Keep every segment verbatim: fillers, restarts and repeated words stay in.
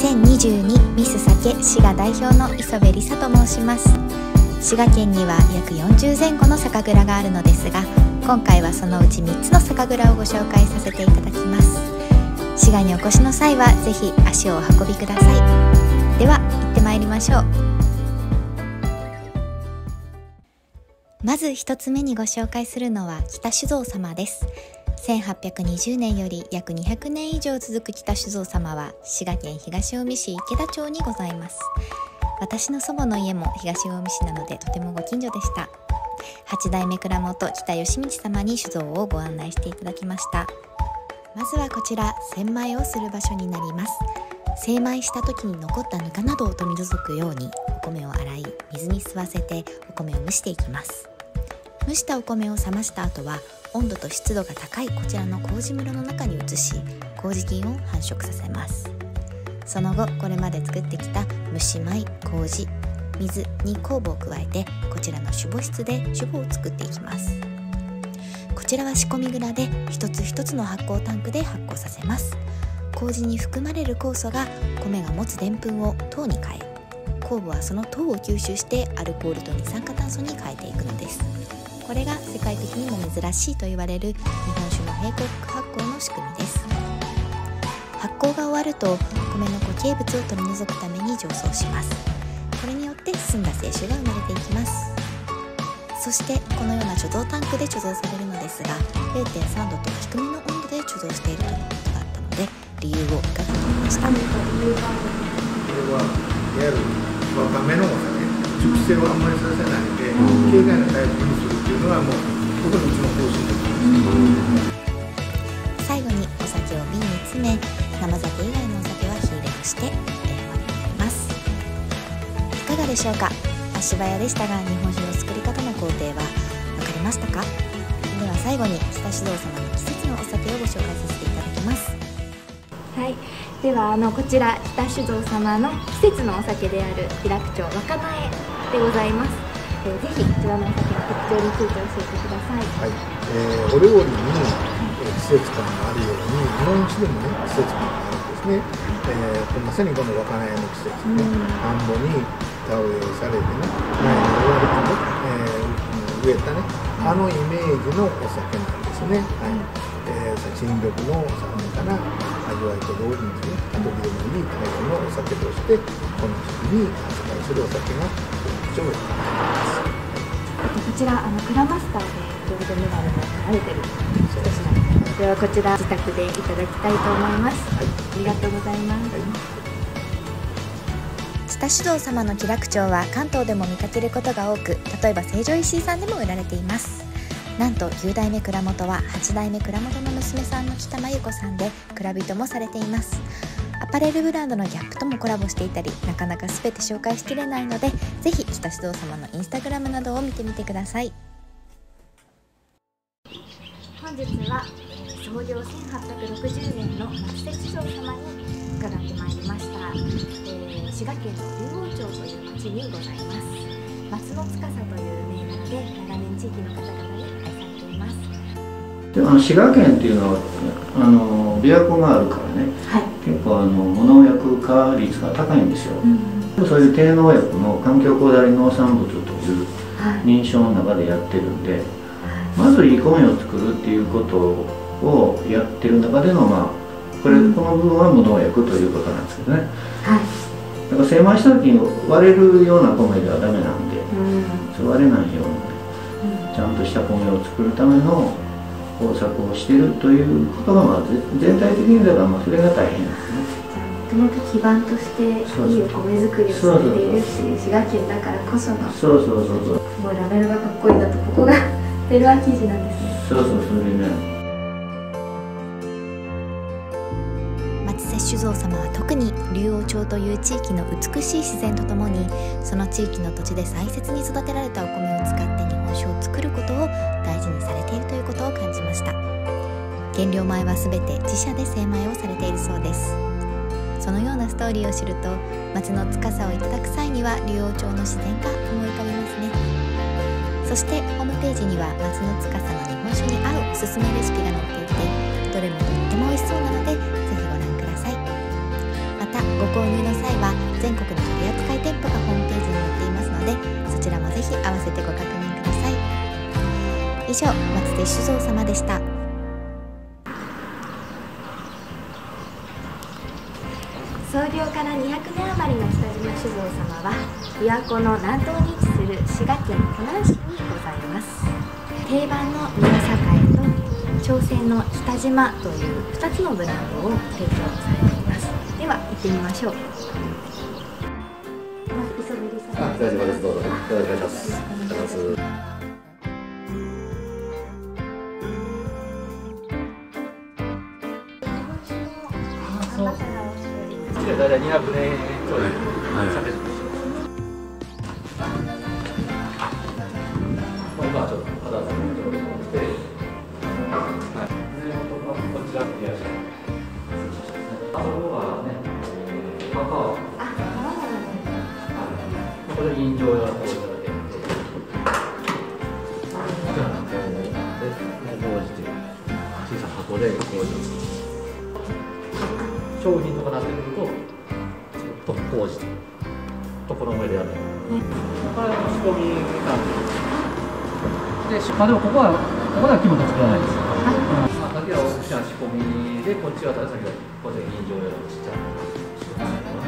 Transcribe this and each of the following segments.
せんにじゅうにミス酒滋賀代表の磯部梨沙と申します。滋賀県には約よんじゅうぜん後の酒蔵があるのですが、今回はそのうちみっつの酒蔵をご紹介させていただきます。滋賀にお越しの際はぜひ足をお運びください。では行ってまいりましょう。まず一つ目にご紹介するのは北酒造様です。せんはっぴゃくにじゅうねんより約にひゃくねん以上続く北酒造様は滋賀県東近江市池田町にございます。私の祖母の家も東近江市なのでとてもご近所でした。はち代目蔵元北義道様に酒造をご案内していただきました。まずはこちら洗米をする場所になります。精米した時に残ったぬかなどを取り除くようにお米を洗い水に吸わせてお米を蒸していきます。蒸したお米を冷ました後は温度と湿度が高いこちらの麹室の中に移し、麹菌を繁殖させます。その後これまで作ってきた蒸し米、麹、水に酵母を加えてこちらの酒母室で酒母を作っていきます。こちらは仕込み蔵で一つ一つの発酵タンクで発酵させます。麹に含まれる酵素が米が持つでんぷんを糖に変え、酵母はその糖を吸収してアルコールと二酸化炭素に変えていくのです。これが世界的にも珍しいと言われる日本酒の並行発酵の仕組みです。発酵が終わると米の固形物を取り除くために醸造します。これによって澄んだ清酒が生まれていきます。そしてこのような貯蔵タンクで貯蔵されるのですが れいてんさんどと低めの温度で貯蔵しているということだったので理由を伺ってみました。これはいわゆる若めのお酒、熟成をあんまりさせないで軽快なタイプにするっていうのがもうここのうちの方針です。 最後にお酒を瓶に詰め生酒以外のお酒は火入れをして終わりになります。いかがでしょうか。足早でしたが日本酒の作り方の工程は分かりましたか。では最後に北酒造様の季節のお酒をご紹介させていただきます。 はい、ではあのこちら北酒造様の季節のお酒である喜楽町若苗でございます。えー、ぜひこちらのお酒の特徴について教えてください。 はい、えー、お料理に、えー、季節感があるように日本酒でもね季節感があるんですね。えー、まさにこの若苗の季節ね、田んぼに田植えされてね苗の終わりにね、えー、植えたねあのイメージのお酒なんですね。はい、えー、新緑の爽やかな味わいと同時にですね、後切れのいいタイプのお酒としてこの時期に発売するお酒が特徴を考えます。 こちらあの蔵マスターでゴールドメダルも取られてる一品です。ではこちら自宅でいただきたいと思います。はい、ありがとうございます。はい、 北酒造様の喜楽町は関東でも見かけることが多く、例えば成城石井さんでも売られています。なんときゅう代目蔵元ははち代目蔵元の娘さんの北真由子さんで蔵人もされています。アパレルブランドのギャップともコラボしていたり、なかなか全て紹介しきれないのでぜひ北酒造様のインスタグラムなどを見てみてください。 本日は創業せんはっぴゃくろくじゅうねんの松瀬酒造様に伺ってまいりました。えー、滋賀県の竜王町という町にございます。松の司という銘柄で長年地域の方々に愛されています。 でもあの滋賀県っていうのはあの琵琶湖があるからね、はい、結構あの無農薬化率が高いんですよ。うん、そういう低農薬の環境こだわり農産物という認証の中でやってるんで、はい、まずいい米を作るっていうことをやってる中でのまあこれ、うん、この部分は無農薬ということなんですけどね。はい、だから精米した時に割れるような米ではダメなんで、うん、そう割れないように、うん、ちゃんとした米を作るための工作をしているということが、まあ、全体的にだからまあそれが大変ですね。 もともと基盤としていいお米作りをされているし、滋賀県だからこそのそうそうそうそうもうラベルがかっこいいんだとここがベルア生地なんですね。 そうそうそれね。 松瀬酒造様は特に竜王町という地域の美しい自然とともにその地域の土地で大切に育てられたお米を使って日本酒を作ることを大事にされているということを感じました。原料米はすべて自社で精米をされているそうです。そのようなストーリーを知ると松の司をいただく際には竜王町の自然が思い浮かびますね。そしてホームページには松の司の日本酒に合うおすすめレシピが載っていてどれもとっても美味しそうなのでぜひご覧ください。またご購入の際は全国の取扱店舗がホームページに載っていますので、そちらもぜひ合わせてご確認ください。以上、松手酒造様でした。 創業からにひゃくねん余りの北島酒造様は琵琶湖の南東に位置する滋賀県湖南市にございます。定番の宮栄と挑戦の北島というふたつのブランドを提供されています。では行ってみましょう。磯部さん、 大丈夫です。どうぞよろしくお願いします。大体にひゃくねんちょい喋ってます。今はちょっと肌触りの状況で、はい。こちらにいらっしゃいます。あそこはね、カカオ。あ、これ飲料用の方いただけるので、こうして小さな箱でこういう商品とかなってくると、ちょっとこうしてところまでやる。これは仕込みなんで。で、まあでもここはここでは気分と作らないです。はい。まあ先は大きな仕込みで、こっちは先はこっちは飲料用のちっちゃい仕込み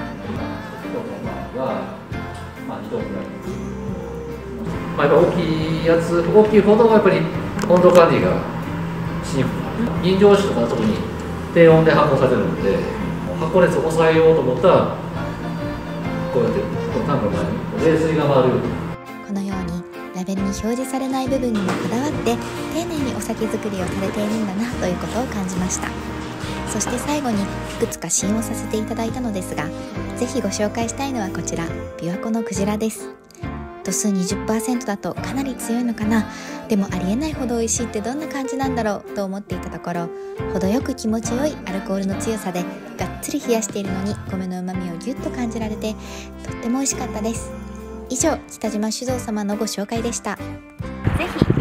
がまあにトンぐらい。まあやっぱ大きいやつ、大きいほどやっぱり温度管理がしにくくなる。飲料酒とか特に低温で発酵されてるので。発酵熱を抑えようと思ったらこうやってこのタンクの前に冷水が回る。 このようにラベルに表示されない部分にもこだわって丁寧にお酒作りをされているんだなということを感じました。そして最後にいくつか試飲をさせていただいたのですが、ぜひご紹介したいのはこちら、琵琶湖のクジラです。度数 にじゅっパーセント だとかなり強いのかな、でもありえないほど美味しいってどんな感じなんだろうと思っていたところ、程よく気持ちよいアルコールの強さでがっつり冷やしているのに米のうまみをぎゅっと感じられて、とっても美味しかったです。以上、北島酒造様のご紹介でした。 ぜひ